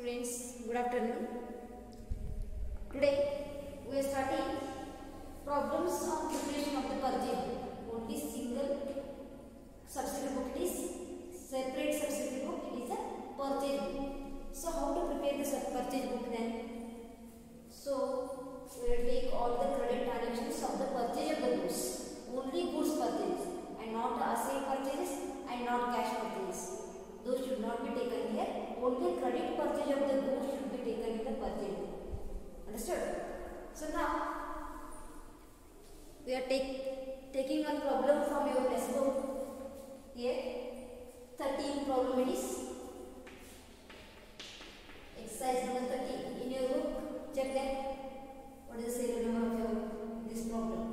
Students, good afternoon. Today we are starting problems on preparation of the purchase book. Only single subsidy book is separate subsidy book. It is a purchase book. So how to prepare the purchase book then? So we will take all the credit transactions of the purchase of the goods. Only goods purchase and not asset purchases and not cash purchases. Those should not be taken here. Only credit purchase of the goods should be taken in the purchase book. Understood? So now we are taking one problem from your textbook. Here 13 problem it is. Exercise number 13 in your book. Check that. What is the serial number of this problem?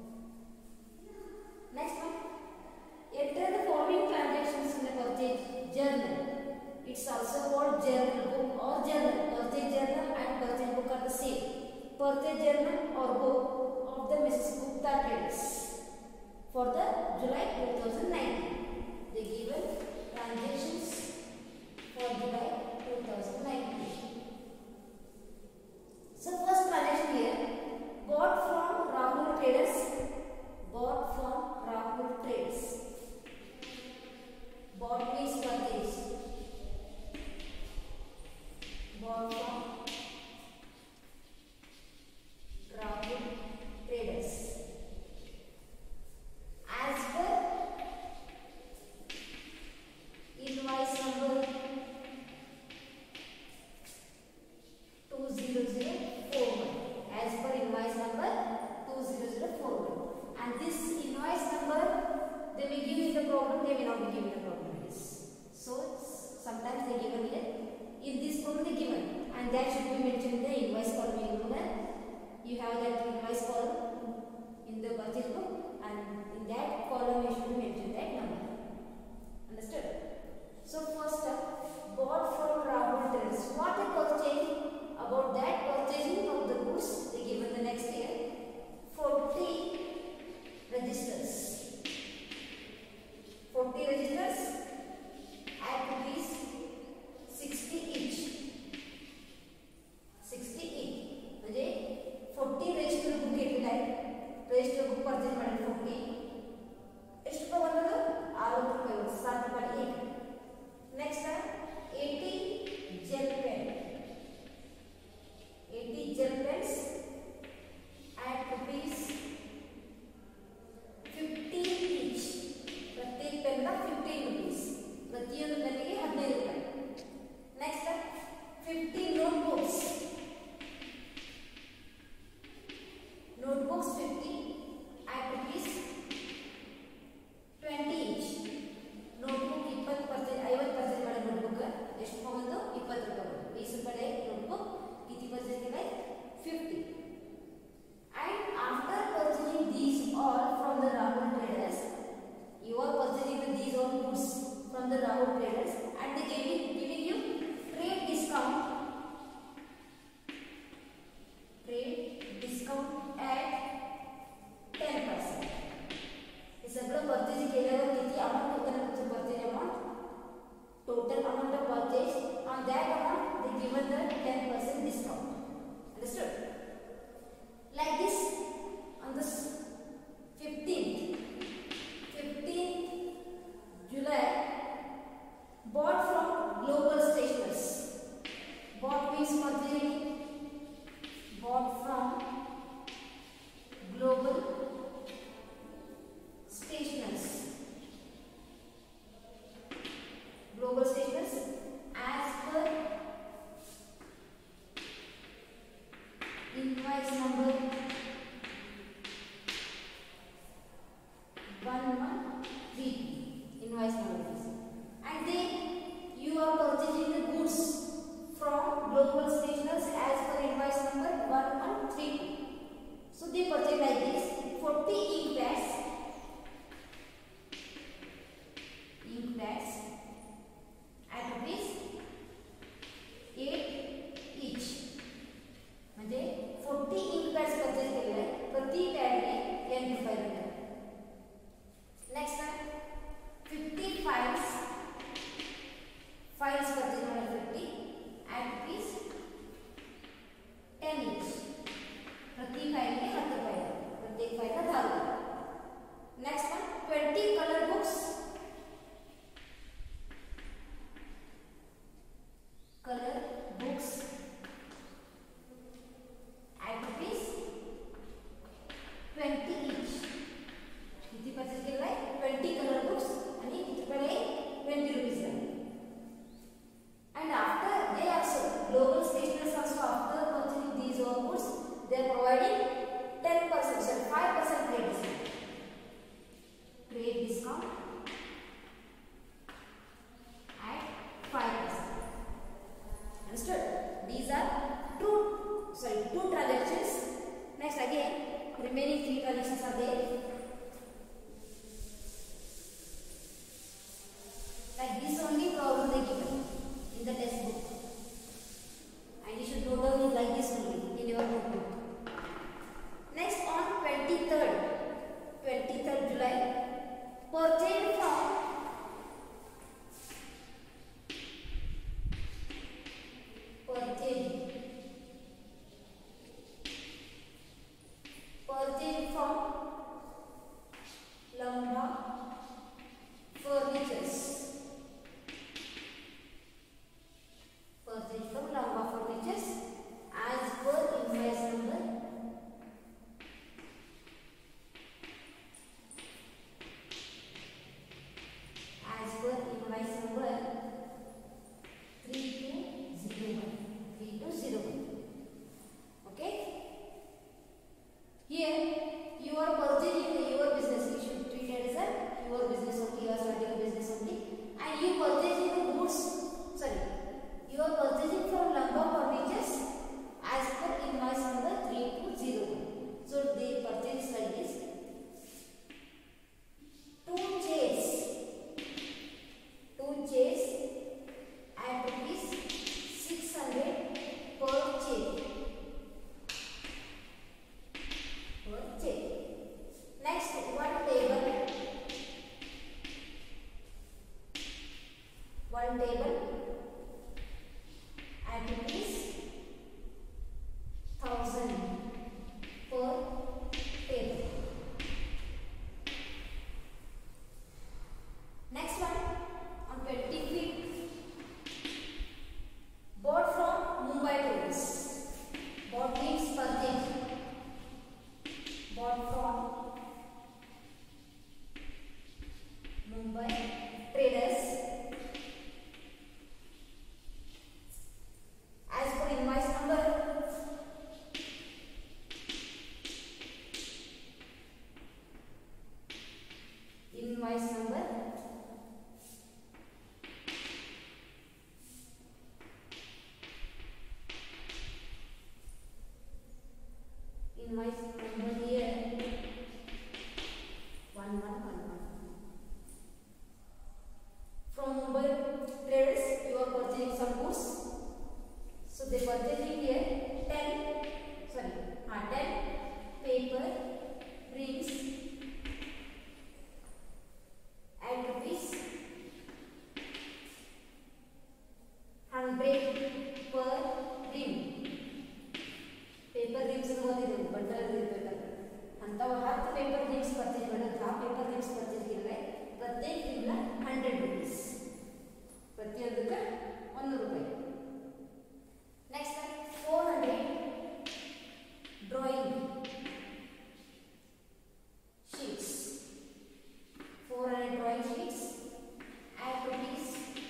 Next one. Enter the following transactions in the purchase journal. It's also called journal book or journal. Purchase journal and purchase book are the same. Purchase journal or book of the Mrs. Gupta Traders for the July 2019. The given transactions for July 2019. So first transaction here, bought from Rahul Traders. Bought from Rahul Traders. Bought means purchase. Bought from Rahul Traders. As per invoice number 20041. As per invoice number 20041. And this invoice number they may give in the problem, they may not be given the problem. So sometimes they given here. In this problem they given, and that should be mentioned in the invoice column. You know that you have that invoice column in the purchase book, and in that column you should mention that number. Understood? So first up, bought from Rahul Traders. What a purchase! About that purchasing of the goods, they given the next year 40 registers. 40 registers at rupees 60 each. 60 each. म्हणजे 40 register book घेतलेला आहे. register book purchase ಮಾಡಿದ್ರೆ 40. ಎಷ್ಟು ರೂಪಾಯಿ ಬಂದದ್ದು? 60 ರೂಪಾಯಿ. 7 ರೂಪಾಯಿ एक. Next 80 gel pen. 80 gel pens at rupees 15 each. प्रत्येक पेन का 15 rupees. ಪ್ರತಿಯೊಂದು ಪೆನ್ನಿಗೆ 15 ರೂಪಾಯಿ. Next 50 notebooks. Notebooks 50 at rupees 20 each. Notebook 20 purchase 50 purchase ಮಾಡಿದ notebook ಎಷ್ಟು ಬಂತು? 20 ರೂಪಾಯಿ. 20 ರೂಪಾಯಿ notebook किती purchase केलाय? 50. And after purchasing these all from the Rahul Traders, you are purchasing these all goods from the Rahul Traders, and they giving you trade discount. Trade discount at 10%. हे सगळं purchase केल्यावर किती amount होतं ना तुमचं purchase amount? Total amount of purchase, on that amount they given the 10% discount. Understood? Like this, on this 15th July, bought from Global Stationers. Bought means purchasing. Bought from Global Stationers. Global Stationers as per invoice number 113. Invoice number is. And then you are purchasing the goods from Global Stationers as per invoice number 1132. So they purchase like this. one table at rupees 1000 per table. Next one, on 25th, bought from Mumbai traders. Bought means purchase. Bought from Mumbai traders. As per invoice number, invoice number here 1111. From Mumbai traders, you are purchasing some goods. So they purchasing here 10 paper rings at rupees 100 per ring. Paper rings bundle ಅಂತ 10 paper rings purchase ಮಾಡಿದ್ರೆ paper rings purchase ಮಾಡಿದ್ರೆ ಪ್ರತ್ಯೇಕ ring 100 rupees. ಪ್ರತಿಯೊಂದಕ್ಕೆ 1 ರೂಪಾಯಿ. Next one, 400 drawing sheets. 400 drawing sheets at rupees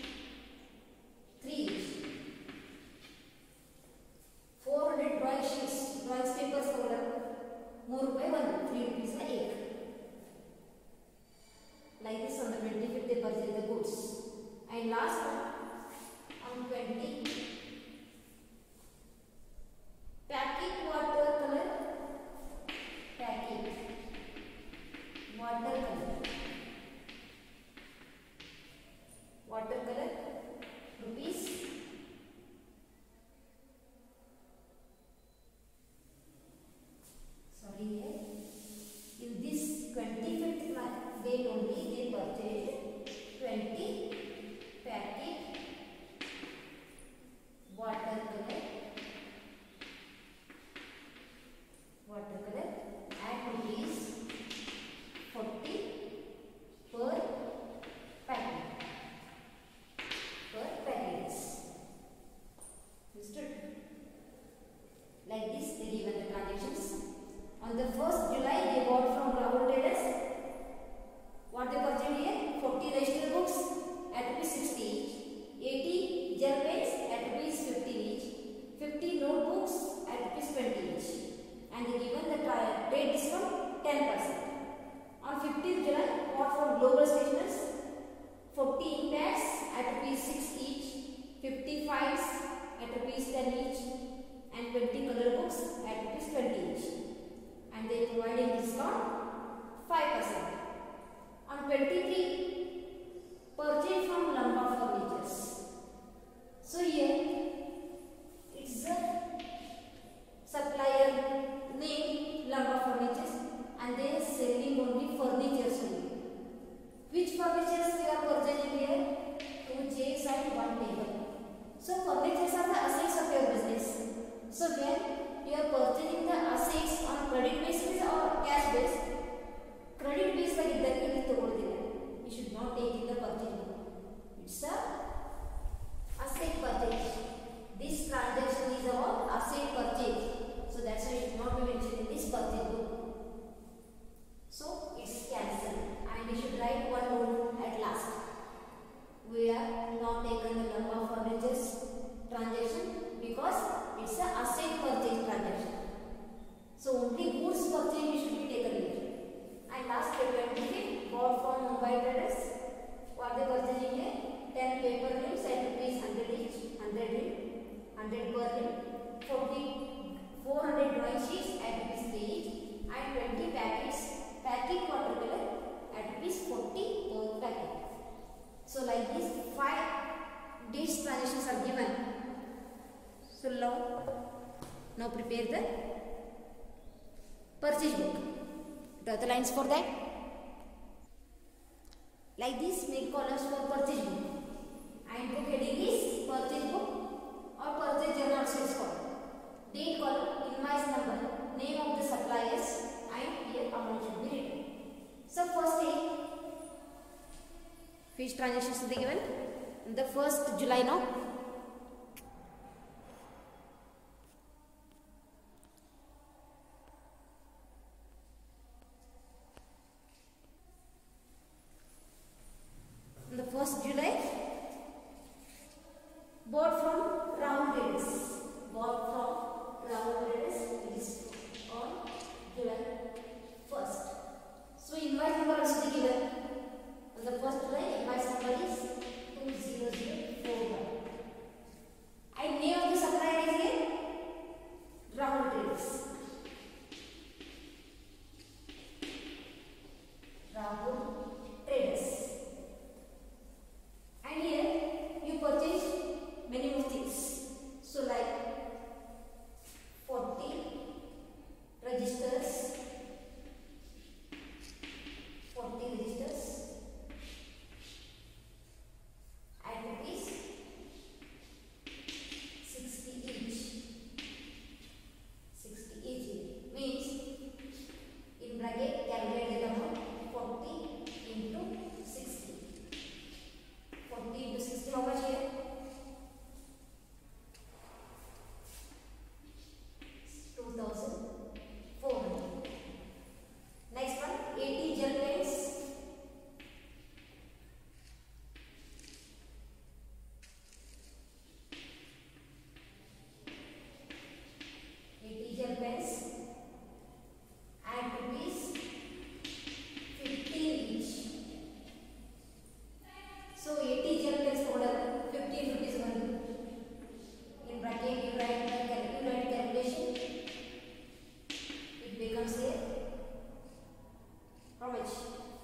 3 each. 400 drawing sheets, drawing papers तोड़ा 3 रुपए 3 rupees का एक. Like this on the 25th they purchase the goods. And last one, on 20, packing watercolor. Packing watercolor. Watercolor rupees 25th date only they purchased 20 packet watercolor at rupees 40 per packet. Understood? Like this they given the transactions. On the 1st July they bought from Rahul traders. What they purchased here? 40 register books at rupees 60 each, 80 gel pens at rupees 50 each, 50 notebooks at rupees 20 each, and they given the trade discount 10%. On 15th July, bought from Global Stationers 40 ink pads at rupees 6 each, 50 files at rupees 10 each, and 20 color books at rupees 20 each, and they providing discount 5%. On 23, purchase from Lamba Furnitures. So here it's a supplier name Lamba Furnitures, and they are selling only furnitures only. Which furnitures we are purchasing here? 2 chairs and 1 table. So furnitures are the assets of your business. So when you are purchasing the assets on credit basis or cash base, credit base like that you should not take in the purchase book. It's a asset purchase. This transaction is about asset purchase. So that's why it should not be mentioned in this purchase book. So it's cancelled, and you should write one note at last. We have not taken the Lamba Furnitures transaction because it's a asset purchase transaction. So only goods purchase you should be taken here. And last 25th, bought from Mumbai traders. What they purchasing here? 10 paper rims at rupees 100 each, 100 rim, 100 per rim, 400 drawing sheets at rupees 3 each, and 20 packets packing watercolor at rupees 40 per packet. So like this, 5 these transactions are given. So now prepare the purchase book. Draw the lines for that. Like this, make columns for purchase book and is the given? The 1st July now. The 1st July, bought from Rahul Traders. Bought from Rahul Traders is on July 1st. So invoice number also given. On the 1st July, invoice number is 20041. And name of the supplier is here Rahul Traders. Rahul Traders. And here you purchase many more things. So like 40 registers, 40 registers at rupees 60 each. 60 each means in bracket calculate the amount 40 into 60. 40 into 60, how much here? 2,400. Next one, 80 gel pens. 80 gel pens at rupees 15 each. So 80 gel pens total 15 rupees only. In bracket you write calculation. It becomes here how much?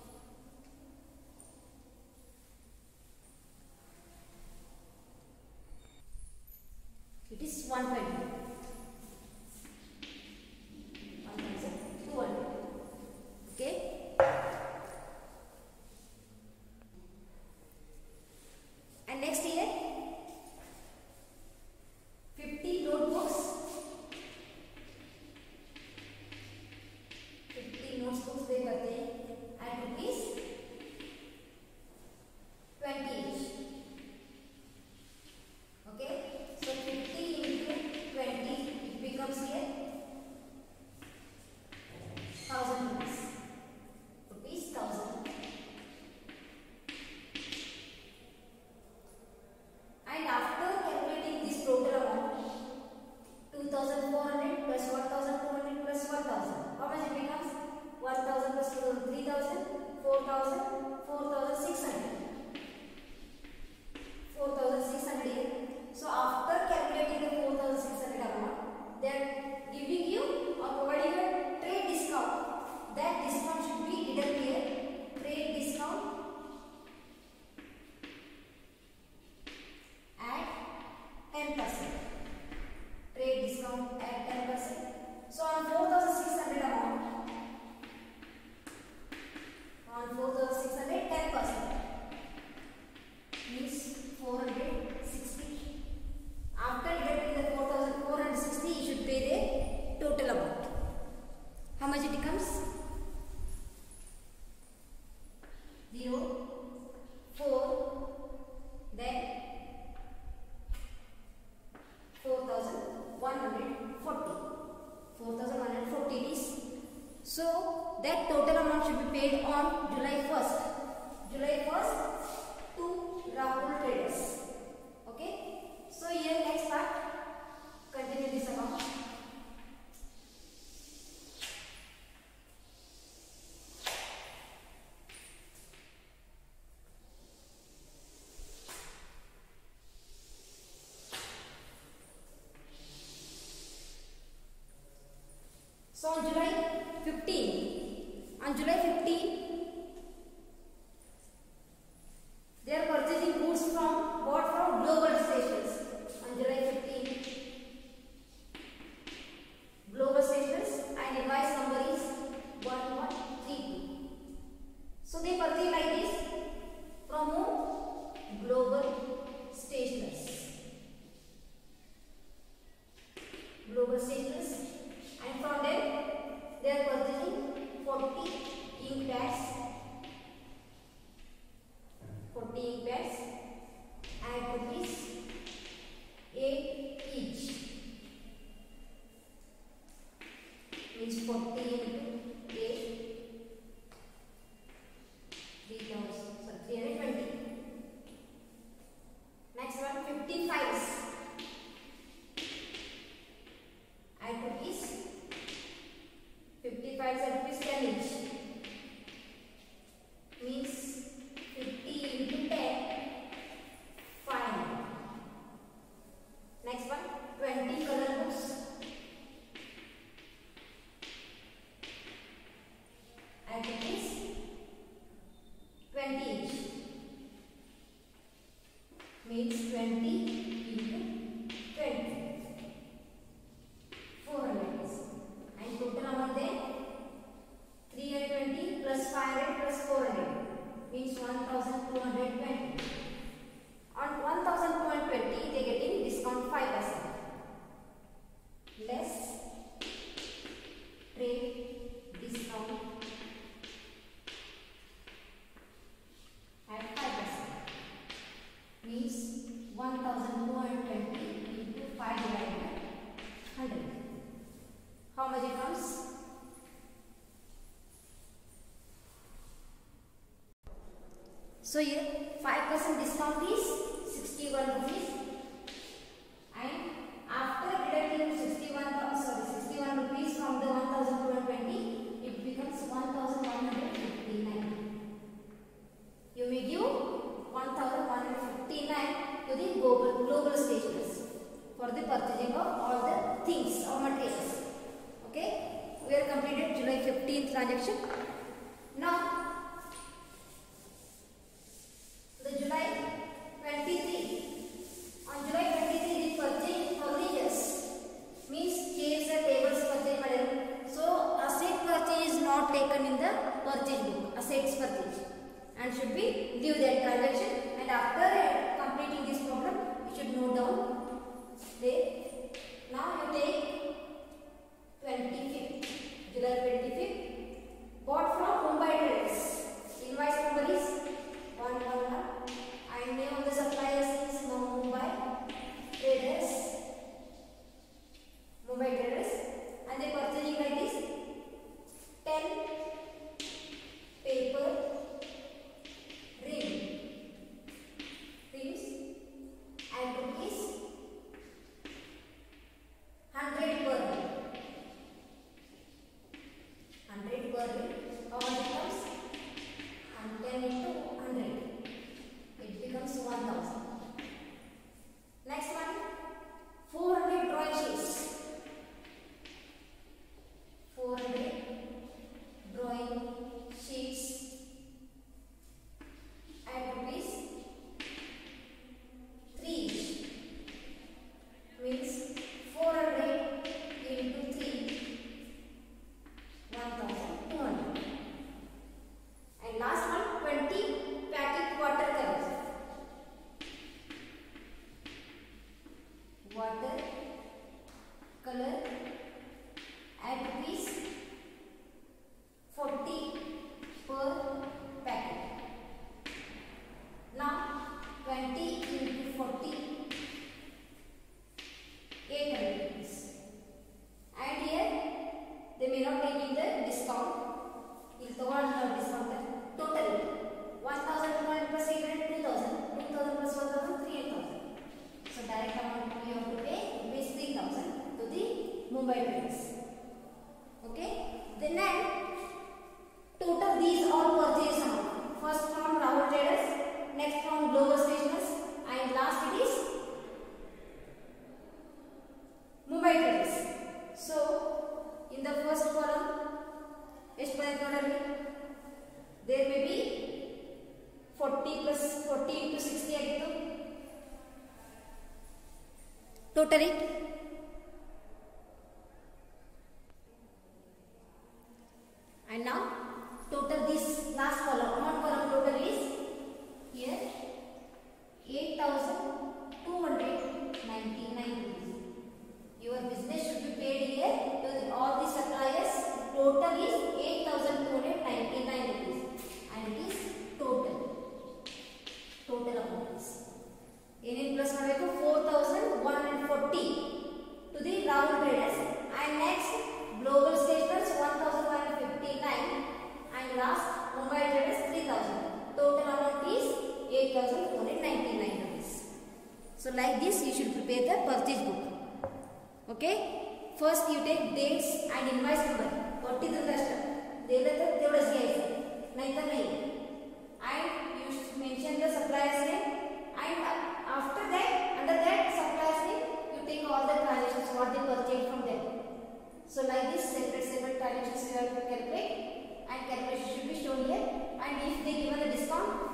It is 120. 1,200. Okay. And next here 50 notebooks. 50 notebooks they करते हैं at rupees 20 each. Okay, so 50 into 20 it becomes here 1,000 rupees. Rupees 1,000. And after calculating this total amount, 2,400 plus 1,200 plus 1,000, how much it becomes? 1,000 plus 2,000, 3,000, 4,000, 4,600. 4,600 here. So after calculating the 4,600 amount, they are giving you or providing a trade discount. That discount should be written here. Trade discount at 10%. Trade discount at 10%. So on 4,600 amount, on 4,600, 10% means 460. After deducting the 4,460, you should pay the total amount. How much it becomes? 0, 4, then 4,140. 4,140 it is. So that total amount should be paid on July 1st. July 1st to Rahul Traders. Okay. So here next part, continue this amount. So on July 15, they are purchasing goods bought from global stations. On July 15, global stations, and invoice number is 1132. So they purchase like this from whom? Global stationers. Global stationers. And from them they are purchasing 40 ink pads 55s at rupees 55s at rupees 10 each. Means 50 into 10, 5. Next one, 20 color books at rupees 20 each. Means 20 into 20, 400. And total amount there 320 plus 500 plus 400 means 1220. On 1220 they getting discount 5%. Less trade discount at 5%. Means 1220 into 5 divided by 100. How much it comes? So here 5% discount is 61 rupees, and after deducting 61 rupees from the 1220, it becomes 1159. You may give 1159 to the global stationers for the purchasing of all the things or materials. Okay, we have completed July 15th transaction. Now the July 23. On July 23 the purchase furnitures means chairs and tables purchase madam. So asset purchase is not taken in the purchase book, assets purchase, and should be due that transaction. And after completing this problem, you should note down there. Now you take 25th, July 25th, bought from Mumbai Traders. Invoice number is 111 and name of the suppliers is Mumbai Traders. Mumbai Traders, and they purchasing like this: 10 paper rings at rupees 100 per ring. 100 per ring. How much it comes? 10 into 100. It becomes 1000. Next one, 400 drawing sheets. 400 drawing sheets at rupees 3 each. Means 400 into 3, 1200. And last one, 20 packet watercolors. Watercolor at rupees 40 per packet. Now 20 into 40, 800 rupees. And here they may not take in the discount. If the one discount total 1200 plus 800, 2000, 2000 plus 1000, 3000. So direct amount you have to pay rupees 3000 to the Mumbai Traders. Okay. Then total these all purchase amount. First from Rahul Traders, next from Global Stationers, and last it is Mumbai Traders. So in the first column, there may be 40 plus 40 into 60 ಆಗಿತ್ತು totally. And now total this last column, amount column total is here 8,299 rupees. Your business should be paid here to all the suppliers. Total is 8,299 rupees, and it is total amount is. In plus ಮಾಡಬೇಕು 4,140 So like this you should prepare the purchase book. Okay. First you take dates and invoice number. And you should mention the supplier's name, and after that, under that supplier's name, you take all the transactions what they purchased from them. So like this, separate transactions you have to calculate, and calculation should be shown here. And if they given the discount,